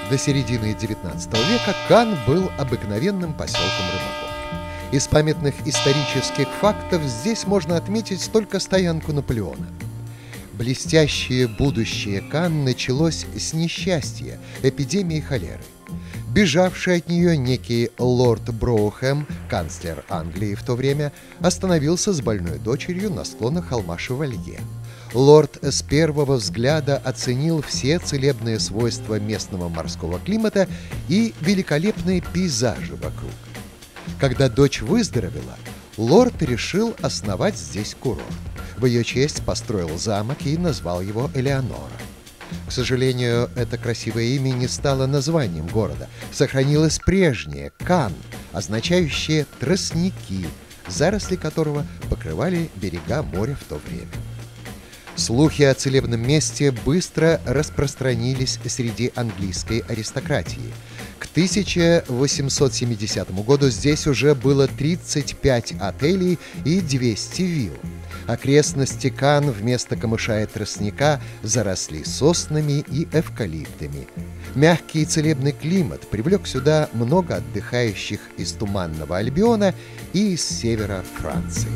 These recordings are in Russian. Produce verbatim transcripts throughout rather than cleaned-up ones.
До середины девятнадцатого века Канн был обыкновенным поселком рыбаков. Из памятных исторических фактов здесь можно отметить только стоянку Наполеона. Блестящее будущее Канн началось с несчастья, эпидемии холеры. Бежавший от нее некий лорд Броухэм, канцлер Англии в то время, остановился с больной дочерью на склонах холма Шевалье. Лорд с первого взгляда оценил все целебные свойства местного морского климата и великолепные пейзажи вокруг. Когда дочь выздоровела, лорд решил основать здесь курорт. В ее честь построил замок и назвал его Элеонора. К сожалению, это красивое имя не стало названием города. Сохранилось прежнее – Канн, означающее «тростники», заросли которого покрывали берега моря в то время. Слухи о целебном месте быстро распространились среди английской аристократии. К тысяча восемьсот семидесятому году здесь уже было тридцать пять отелей и двести вилл. Окрестности Канн вместо камыша и тростника заросли соснами и эвкалиптами. Мягкий и целебный климат привлек сюда много отдыхающих из Туманного Альбиона и из севера Франции.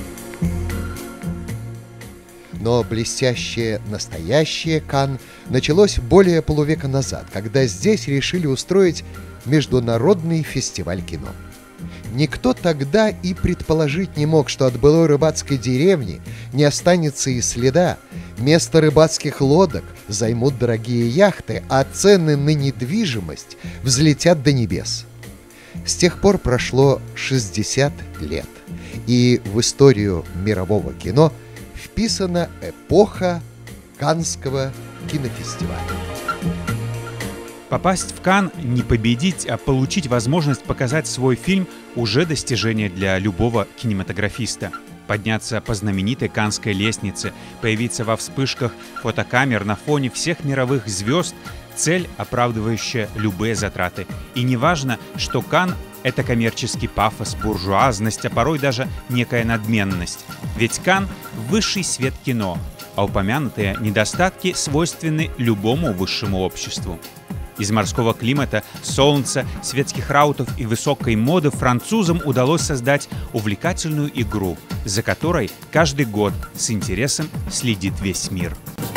Но блестящее настоящее Канн началось более полувека назад, когда здесь решили устроить международный фестиваль кино. Никто тогда и предположить не мог, что от былой рыбацкой деревни не останется и следа. Место рыбацких лодок займут дорогие яхты, а цены на недвижимость взлетят до небес. С тех пор прошло шестьдесят лет, и в историю мирового кино вписана эпоха Каннского кинофестиваля. Попасть в Канн – не победить, а получить возможность показать свой фильм – уже достижение для любого кинематографиста. Подняться по знаменитой Каннской лестнице, появиться во вспышках фотокамер на фоне всех мировых звезд – цель, оправдывающая любые затраты. И не важно, что Канн – это коммерческий пафос, буржуазность, а порой даже некая надменность. Ведь Канн – высший свет кино, а упомянутые недостатки свойственны любому высшему обществу. Из морского климата, солнца, светских раутов и высокой моды французам удалось создать увлекательную игру, за которой каждый год с интересом следит весь мир.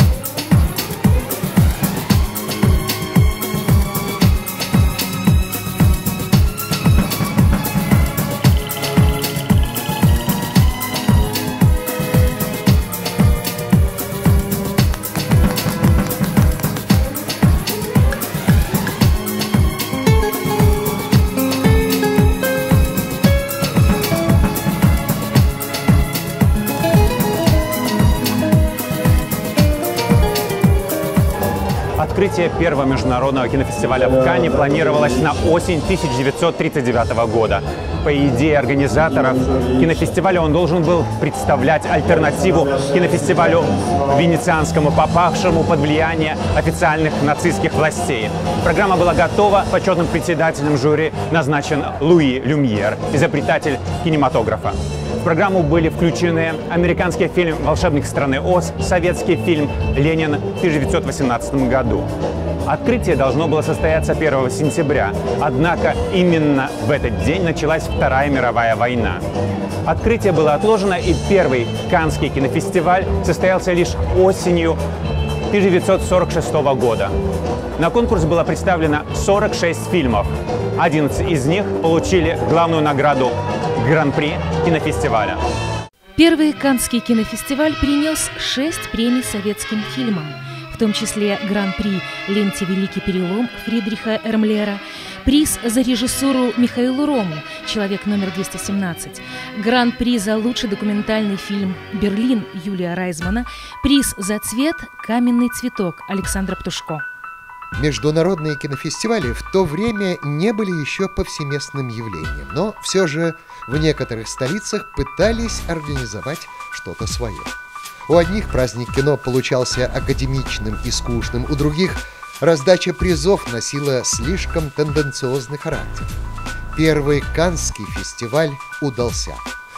Открытие первого международного кинофестиваля в Канне планировалось на осень тысяча девятьсот тридцать девятого года. По идее организаторов кинофестиваля он должен был представлять альтернативу кинофестивалю венецианскому, попавшему под влияние официальных нацистских властей. Программа была готова, почетным председателем жюри назначен Луи Люмьер, изобретатель кинематографа. В программу были включены американский фильм «Волшебник страны Оз», советский фильм «Ленин» в тысяча девятьсот восемнадцатом году. Открытие должно было состояться первого сентября, однако именно в этот день началась Вторая мировая война. Открытие было отложено, и первый Каннский кинофестиваль состоялся лишь осенью тысяча девятьсот сорок шестого года. На конкурс было представлено сорок шесть фильмов. одиннадцать из них получили главную награду Гран-при кинофестиваля. Первый Каннский кинофестиваль принес шесть премий советским фильмам, в том числе Гран-при ленте «Великий перелом» Фридриха Эрмлера, приз за режиссуру Михаилу Рому «Человек номер двести семнадцать», Гран-при за лучший документальный фильм «Берлин» Юлия Райзмана, приз за цвет «Каменный цветок» Александра Птушко. Международные кинофестивали в то время не были еще повсеместным явлением, но все же в некоторых столицах пытались организовать что-то свое. У одних праздник кино получался академичным и скучным, у других раздача призов носила слишком тенденциозный характер. Первый Каннский фестиваль удался.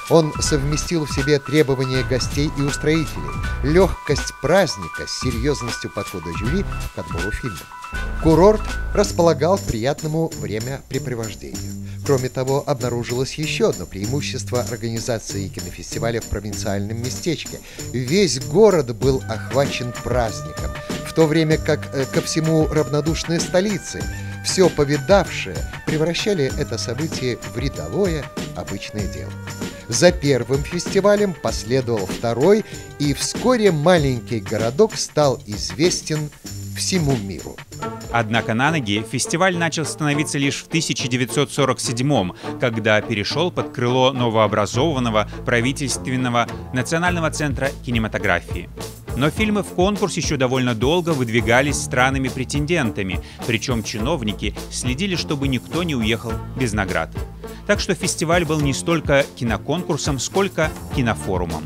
Он совместил в себе требования гостей и устроителей, легкость праздника с серьезностью подхода жюри к отбору фильма. Курорт располагал к приятному времяпрепровождению. Кроме того, обнаружилось еще одно преимущество организации кинофестиваля в провинциальном местечке. Весь город был охвачен праздником, в то время как э, ко всему равнодушные столицы, все повидавшие, превращали это событие в рядовое, обычное дело. За первым фестивалем последовал второй, и вскоре маленький городок стал известен всему миру. Однако на ноги фестиваль начал становиться лишь в тысяча девятьсот сорок седьмом, когда перешел под крыло новообразованного правительственного Национального центра кинематографии. Но фильмы в конкурс еще довольно долго выдвигались странами-претендентами, причем чиновники следили, чтобы никто не уехал без наград. Так что фестиваль был не столько киноконкурсом, сколько кинофорумом.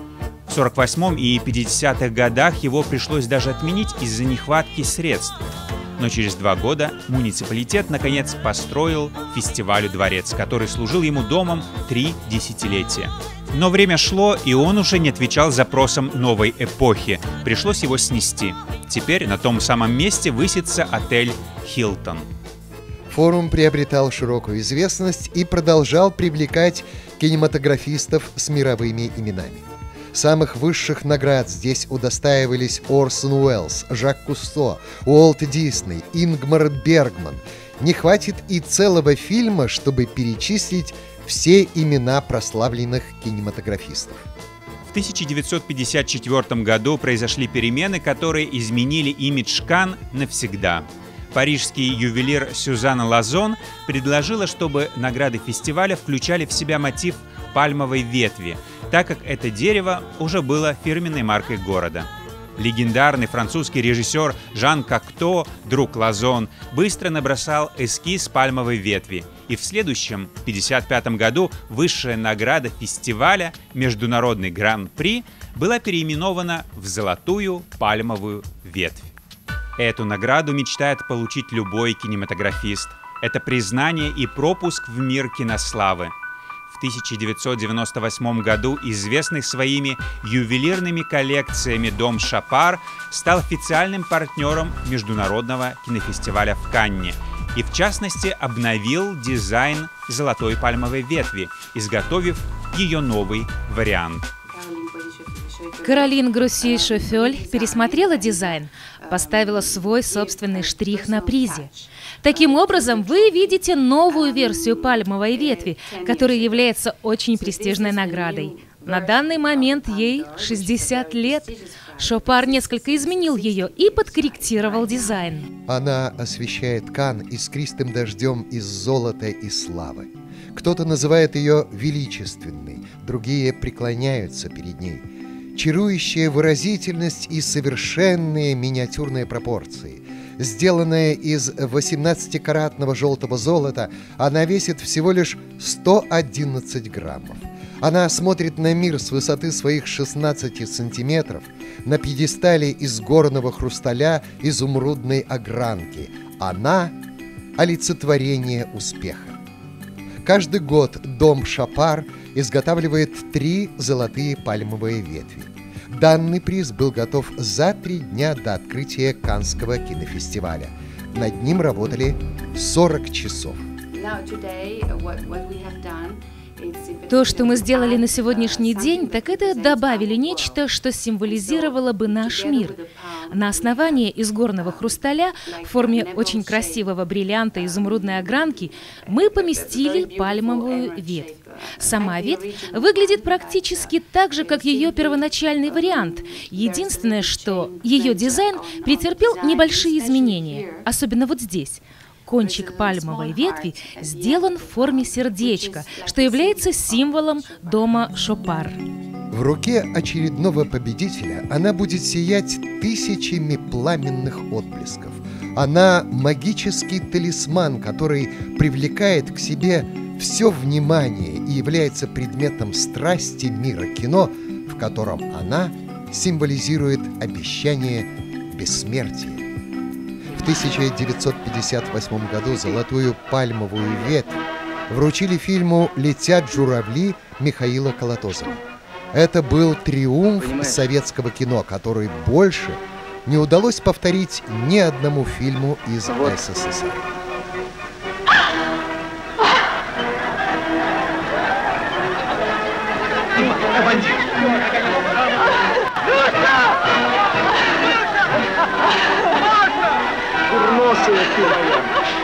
В сорок восьмом и пятидесятых годах его пришлось даже отменить из-за нехватки средств. Но через два года муниципалитет наконец построил фестивалю дворец, который служил ему домом три десятилетия. Но время шло, и он уже не отвечал запросам новой эпохи. Пришлось его снести. Теперь на том самом месте высится отель «Хилтон». Форум приобретал широкую известность и продолжал привлекать кинематографистов с мировыми именами. Самых высших наград здесь удостаивались Орсон Уэллс, Жак Кусто, Уолт Дисней, Ингмар Бергман. Не хватит и целого фильма, чтобы перечислить все имена прославленных кинематографистов. В тысяча девятьсот пятьдесят четвёртом году произошли перемены, которые изменили имидж Канн навсегда. Парижский ювелир Сюзанна Лазон предложила, чтобы награды фестиваля включали в себя мотив пальмовой ветви, так как это дерево уже было фирменной маркой города. Легендарный французский режиссер Жан Кокто, друг Лазон, быстро набросал эскиз пальмовой ветви, и в следующем, пятьдесят пятом году, высшая награда фестиваля, международный гран-при, была переименована в золотую пальмовую ветвь. Эту награду мечтает получить любой кинематографист. Это признание и пропуск в мир кинославы. В тысяча девятьсот девяносто восьмом году известный своими ювелирными коллекциями дом Шапар стал официальным партнером международного кинофестиваля в Канне и, в частности, обновил дизайн золотой пальмовой ветви, изготовив ее новый вариант. Каролин Гросси-Шофель пересмотрела дизайн, поставила свой собственный штрих на призе. Таким образом, вы видите новую версию пальмовой ветви, которая является очень престижной наградой. На данный момент ей шестьдесят лет. Шопар несколько изменил ее и подкорректировал дизайн. Она освещает Канн искристым дождем из золота и славы. Кто-то называет ее величественной, другие преклоняются перед ней. Чарующая выразительность и совершенные миниатюрные пропорции. Сделанная из восемнадцатикаратного желтого золота, она весит всего лишь сто одиннадцать граммов. Она смотрит на мир с высоты своих шестнадцати сантиметров на пьедестале из горного хрусталя изумрудной огранки. Она – олицетворение успеха. Каждый год дом Шапар изготавливает три золотые пальмовые ветви. Данный приз был готов за три дня до открытия Каннского кинофестиваля. Над ним работали сорок часов. То, что мы сделали на сегодняшний день, так это добавили нечто, что символизировало бы наш мир. На основании из горного хрусталя в форме очень красивого бриллианта изумрудной огранки мы поместили пальмовую ветвь. Сама ветвь выглядит практически так же, как ее первоначальный вариант. Единственное, что ее дизайн претерпел небольшие изменения, особенно вот здесь. Кончик пальмовой ветви сделан в форме сердечка, что является символом дома Шопар. В руке очередного победителя она будет сиять тысячами пламенных отблесков. Она магический талисман, который привлекает к себе все внимание и является предметом страсти мира кино, в котором она символизирует обещание бессмертия. В тысяча девятьсот пятьдесят восьмом году золотую пальмовую ветвь вручили фильму «Летят журавли» Михаила Колотозова. Это был триумф советского кино, который больше не удалось повторить ни одному фильму из СССР. Курносая ты моя!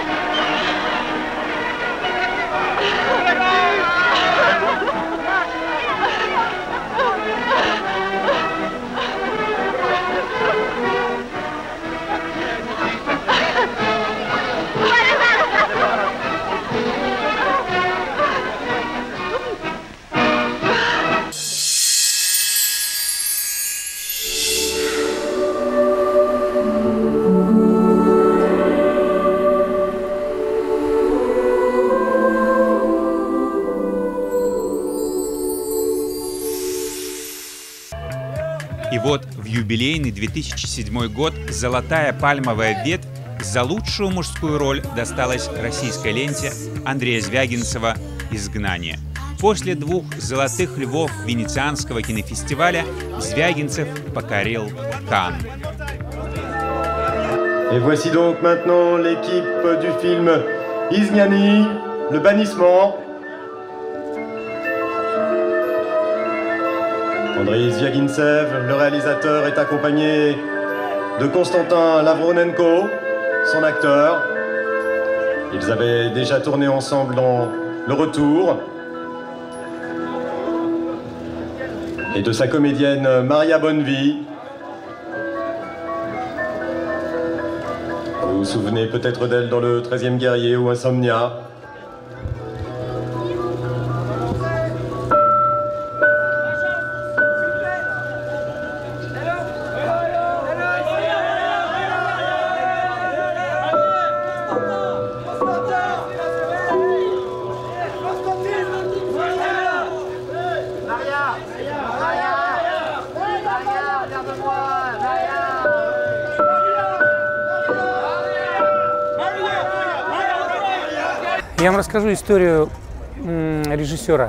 И вот в юбилейный две тысячи седьмой год «Золотая пальмовая ветвь» за лучшую мужскую роль досталась российской ленте Андрея Звягинцева «Изгнание». После двух «Золотых львов» Венецианского кинофестиваля Звягинцев покорил Канн. Et voici donc maintenant l'équipe du film Izgnani, le bannissement. Andrei Zviagintsev, le réalisateur, est accompagné de Konstantin Lavronenko, son acteur. Ils avaient déjà tourné ensemble dans Le Retour. Et de sa comédienne Maria Bonnevie. Vous vous souvenez peut-être d'elle dans Le treizième guerrier ou Insomnia. Я вам расскажу историю режиссера.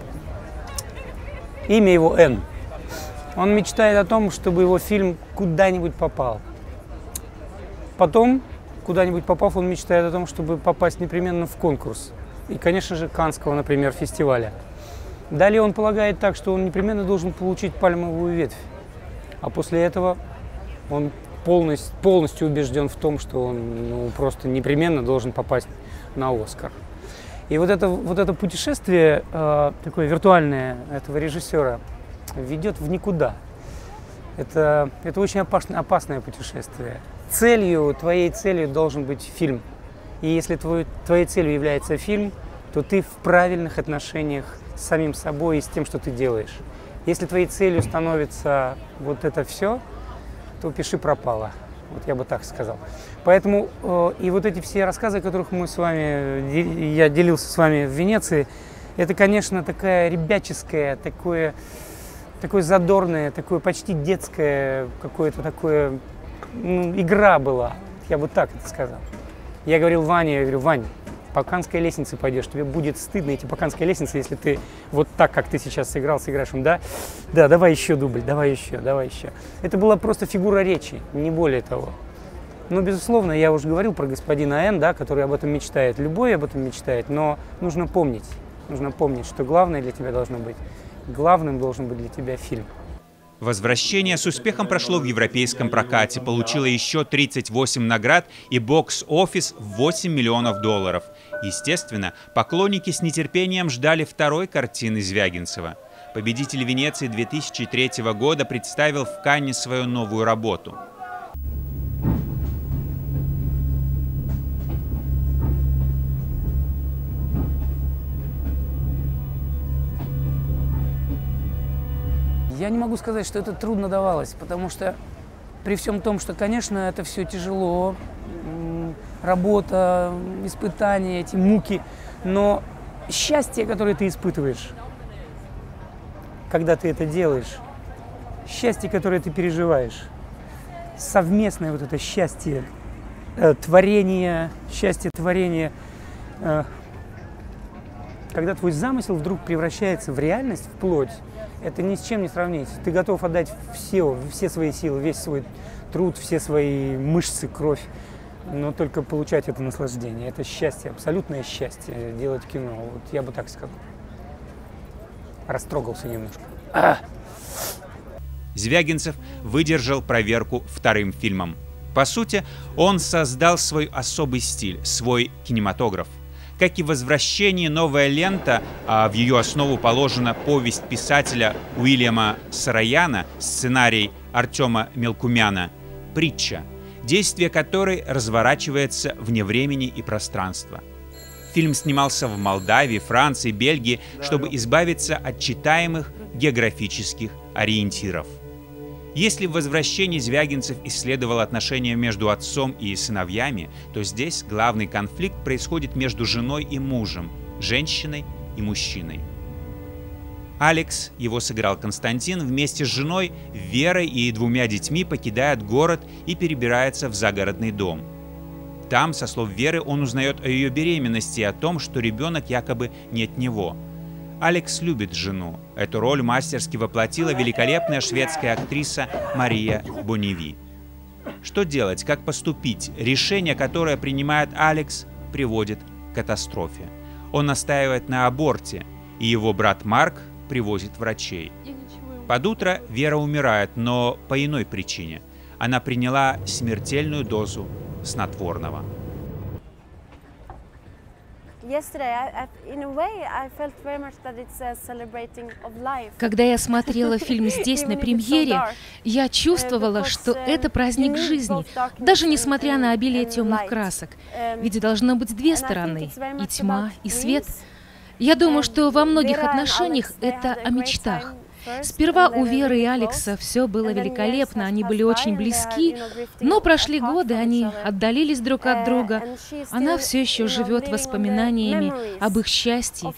Имя его Н. Он мечтает о том, чтобы его фильм куда-нибудь попал. Потом, куда-нибудь попав, он мечтает о том, чтобы попасть непременно в конкурс. И, конечно же, Каннского, например, фестиваля. Далее он полагает так, что он непременно должен получить пальмовую ветвь. А после этого он полностью, полностью убежден в том, что он ну, просто непременно должен попасть на Оскар. И вот это, вот это путешествие, э, такое виртуальное этого режиссера, ведет в никуда. Это, это очень опасное, опасное путешествие. Целью, твоей целью должен быть фильм. И если твой, твоей целью является фильм, то ты в правильных отношениях с самим собой и с тем, что ты делаешь. Если твоей целью становится вот это все, то пиши пропало. Вот я бы так сказал. Поэтому э, и вот эти все рассказы, о которых мы с вами, я делился с вами в Венеции, это, конечно, такая ребяческая, такое, такое задорное, такое почти детское, какое-то такое, ну, игра была. Я бы так это сказал. Я говорил Ване, я говорю, Вань, по Каннской лестнице пойдешь, тебе будет стыдно идти по Каннской лестнице, если ты вот так, как ты сейчас сыграл, сыграешь, да, да, давай еще дубль, давай еще, давай еще. Это была просто фигура речи, не более того. Но, безусловно, я уже говорил про господина Н, да, который об этом мечтает, любой об этом мечтает, но нужно помнить, нужно помнить, что главное для тебя должно быть, главным должен быть для тебя фильм. «Возвращение» с успехом прошло в европейском прокате, получило еще тридцать восемь наград и бокс-офис в восемь миллионов долларов. Естественно, поклонники с нетерпением ждали второй картины Звягинцева. Победитель Венеции две тысячи третьего года представил в Канне свою новую работу. Я не могу сказать, что это трудно давалось, потому что при всем том, что, конечно, это все тяжело, работа, испытания, эти муки, но счастье, которое ты испытываешь, когда ты это делаешь, счастье, которое ты переживаешь, совместное вот это счастье, э, творение, счастье творения, э, Когда твой замысел вдруг превращается в реальность, в плоть, это ни с чем не сравнить. Ты готов отдать все, все свои силы, весь свой труд, все свои мышцы, кровь, но только получать это наслаждение. Это счастье, абсолютное счастье делать кино. Вот я бы так сказал. Растрогался немножко. А! Звягинцев выдержал проверку вторым фильмом. По сути, он создал свой особый стиль, свой кинематограф. Как и «Возвращение», «Новая лента», а в ее основу положена повесть писателя Уильяма Сараяна, сценарий Артема Мелкумяна, притча, действие которой разворачивается вне времени и пространства. Фильм снимался в Молдавии, Франции, Бельгии, чтобы избавиться от читаемых географических ориентиров. Если в «Возвращении» Звягинцев исследовал отношения между отцом и сыновьями, то здесь главный конфликт происходит между женой и мужем, женщиной и мужчиной. Алекс, его сыграл Константин, вместе с женой Верой и двумя детьми покидает город и перебирается в загородный дом. Там, со слов Веры, он узнает о ее беременности и о том, что ребенок якобы не от него. Алекс любит жену. Эту роль мастерски воплотила великолепная шведская актриса Мария Боневи. Что делать, как поступить? Решение, которое принимает Алекс, приводит к катастрофе. Он настаивает на аборте, и его брат Марк привозит врачей. Под утро Вера умирает, но по иной причине. Она приняла смертельную дозу снотворного. Когда я смотрела фильм здесь, на премьере, я чувствовала, что это праздник жизни, даже несмотря на обилие темных красок. Ведь должно быть две стороны — и тьма, и свет. Я думаю, что во многих отношениях это о мечтах. Сперва у Веры и Алекса все было великолепно, они были очень близки, но прошли годы, они отдалились друг от друга. Она все еще живет воспоминаниями об их счастье.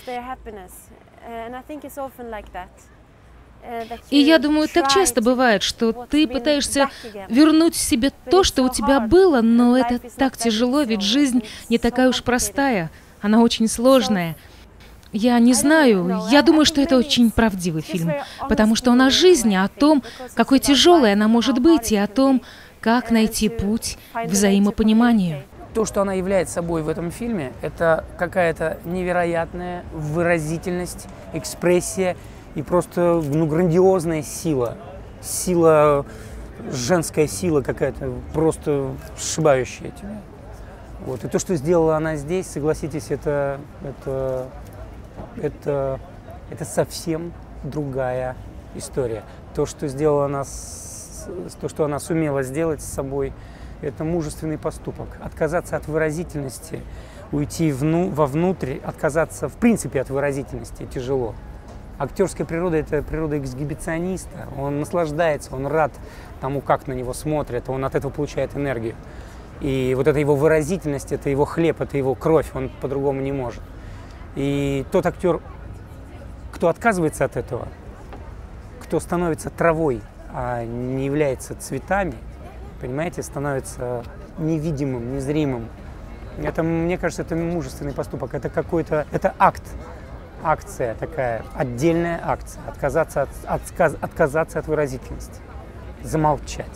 И я думаю, так часто бывает, что ты пытаешься вернуть себе то, что у тебя было, но это так тяжело, ведь жизнь не такая уж простая, она очень сложная. Я не знаю, я думаю, что это очень правдивый фильм, потому что он о жизни, о том, какой тяжелой она может быть, и о том, как найти путь к взаимопониманию. То, что она является собой в этом фильме, это какая-то невероятная выразительность, экспрессия и просто ну, грандиозная сила. Сила, женская сила какая-то, просто сшибающая тебя. Вот. И то, что сделала она здесь, согласитесь, это... это Это, это совсем другая история. То, что сделала она, с, то, что она сумела сделать с собой, это мужественный поступок. Отказаться от выразительности, уйти вну, вовнутрь, отказаться в принципе от выразительности тяжело. Актерская природа – это природа эксгибициониста. Он наслаждается, он рад тому, как на него смотрят, он от этого получает энергию. И вот эта его выразительность, это его хлеб, это его кровь, он по-другому не может. И тот актер, кто отказывается от этого, кто становится травой, а не является цветами, понимаете, становится невидимым, незримым. Это, мне кажется, это мужественный поступок. Это какой-то, это акт, акция такая, отдельная акция. Отказаться от, от, отказаться от выразительности, замолчать.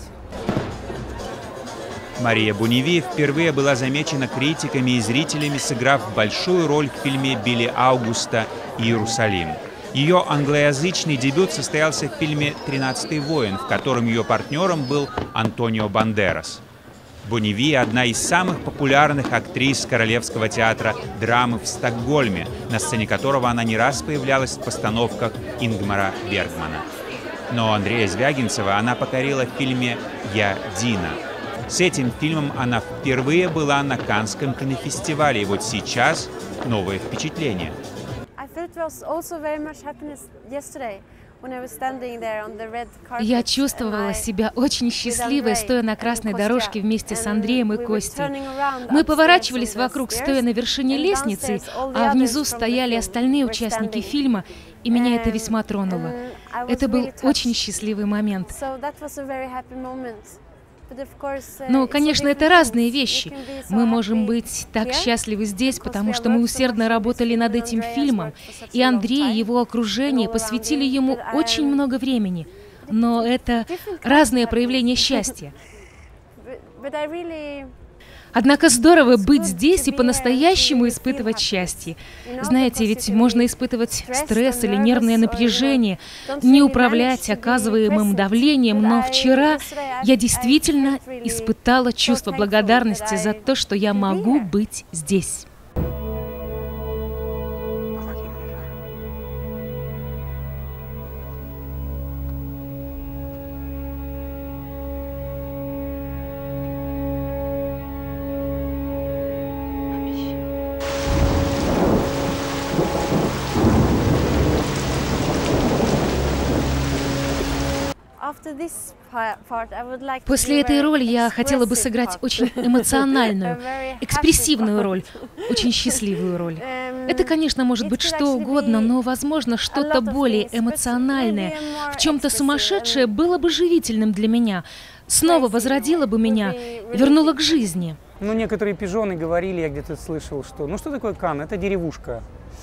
Мария Боневи впервые была замечена критиками и зрителями, сыграв большую роль в фильме Билли Аугуста «Иерусалим». Ее англоязычный дебют состоялся в фильме «Тринадцатый воин», в котором ее партнером был Антонио Бандерас. Боневи – одна из самых популярных актрис Королевского театра драмы в Стокгольме, на сцене которого она не раз появлялась в постановках Ингмара Бергмана. Но Андрея Звягинцева она покорила в фильме «Я Дина». С этим фильмом она впервые была на Каннском кинофестивале, и вот сейчас новое впечатление. Я чувствовала себя очень счастливой, стоя на красной дорожке вместе с Андреем и Костей. Мы поворачивались вокруг, стоя на вершине лестницы, а внизу стояли остальные участники фильма, и меня это весьма тронуло. Это был очень счастливый момент. Но, конечно, это разные вещи. Мы можем быть так счастливы здесь, потому что мы усердно работали над этим фильмом, и Андрей и его окружение посвятили ему очень много времени. Но это разные проявления счастья. Однако здорово быть здесь и по-настоящему испытывать счастье. Знаете, ведь можно испытывать стресс или нервное напряжение, не управлять оказываемым давлением, но вчера я действительно испытала чувство благодарности за то, что я могу быть здесь. После этой роли я хотела бы сыграть очень эмоциональную, экспрессивную роль, очень счастливую роль. Это, конечно, может быть что угодно, но, возможно, что-то более эмоциональное, в чем-то сумасшедшее было бы живительным для меня, снова возродило бы меня, вернуло к жизни. Ну, некоторые пижоны говорили, я где-то слышал, что ну что такое Канн? Это деревушка.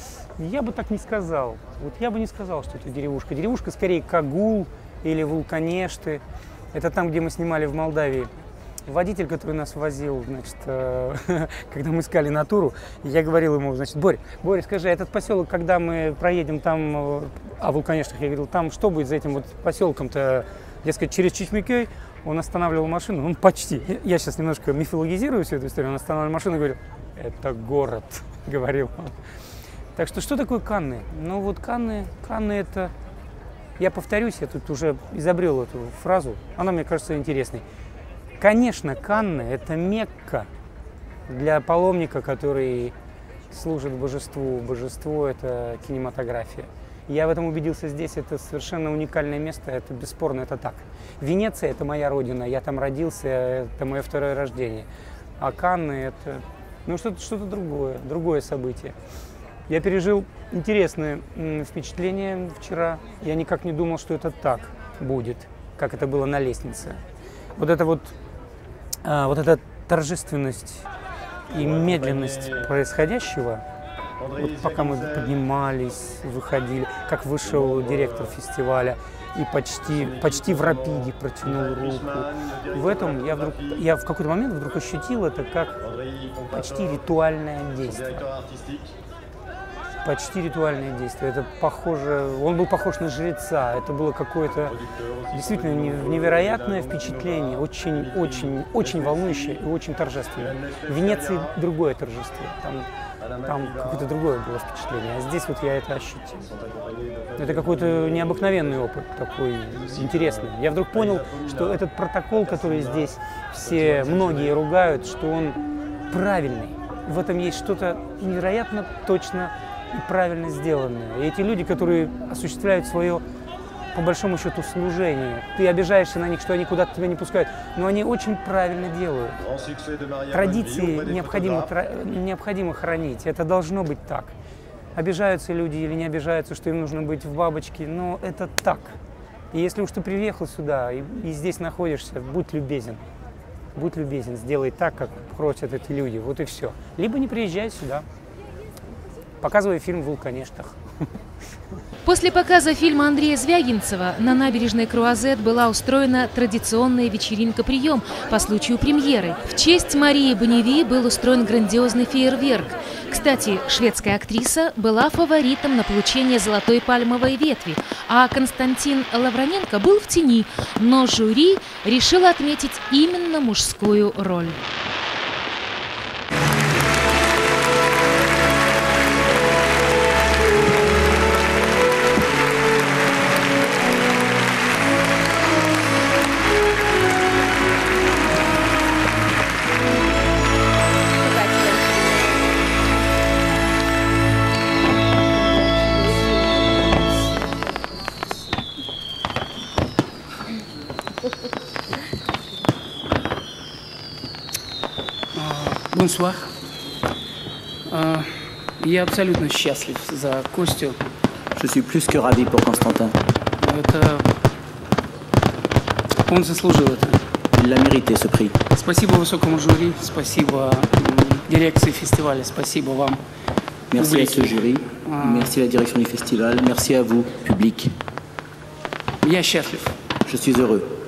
Я бы так не сказал. Вот я бы не сказал, что это деревушка. Деревушка скорее Кагул или Вулканешты. Это там, где мы снимали в Молдавии. Водитель, который нас возил, значит, э, когда мы искали натуру, я говорил ему, значит, Борь, Боря, скажи, этот поселок, когда мы проедем там, э, а Вулканештах, я говорил, там что будет за этим вот поселком-то, дескать, через Чичмекей? Он останавливал машину, он почти, я сейчас немножко мифологизирую всю эту историю, он останавливал машину и говорил, это город, говорил он. Так что, что такое Канны? Ну вот Канны, Канны это... Я повторюсь, я тут уже изобрел эту фразу, она мне кажется интересной. Конечно, Канны – это Мекка для паломника, который служит божеству. Божество – это кинематография. Я в этом убедился здесь, это совершенно уникальное место, это бесспорно, это так. Венеция – это моя родина, я там родился, это мое второе рождение. А Канны – это ну, что-то что-то другое, другое событие. Я пережил интересное впечатление вчера. Я никак не думал, что это так будет, как это было на лестнице. Вот эта вот, а, вот эта торжественность и медленность происходящего, вот пока мы поднимались, выходили, как вышел директор фестиваля и почти, почти в рапиде протянул руку. В этом я, вдруг, я в какой-то момент вдруг ощутил это как почти ритуальное действие. Почти ритуальное действие. Это похоже, он был похож на жреца. Это было какое-то действительно невероятное впечатление, очень, очень, очень волнующее и очень торжественное. В Венеции другое торжество, там, там какое-то другое было впечатление, а здесь вот я это ощутил. Это какой-то необыкновенный опыт, такой интересный. Я вдруг понял, что этот протокол, который здесь все, многие ругают, что он правильный. В этом есть что-то невероятно точно и правильно сделанное. И эти люди, которые осуществляют свое, по большому счету, служение, ты обижаешься на них, что они куда-то тебя не пускают, но они очень правильно делают. Традиции необходимо, необходимо хранить, это должно быть так. Обижаются люди или не обижаются, что им нужно быть в бабочке, но это так. И если уж ты приехал сюда и, и здесь находишься, будь любезен. Будь любезен, сделай так, как просят эти люди, вот и все. Либо не приезжай сюда. Показывай фильм в Вулканештах. После показа фильма Андрея Звягинцева на набережной Круазет была устроена традиционная вечеринка-прием по случаю премьеры. В честь Марии Бонневи был устроен грандиозный фейерверк. Кстати, шведская актриса была фаворитом на получение золотой пальмовой ветви, а Константин Лавроненко был в тени, но жюри решило отметить именно мужскую роль. Бонсуар. Я абсолютно счастлив за Костю. Je suis plus que ravi pour Constantin. Это... Он заслужил это. Il l'a mérité, ce prix. Спасибо высокому жюри, спасибо м, дирекции фестиваля, спасибо вам. Merci à публике. ce jury, merci à la direction du festival, merci à vous, public. Я счастлив. Je suis heureux.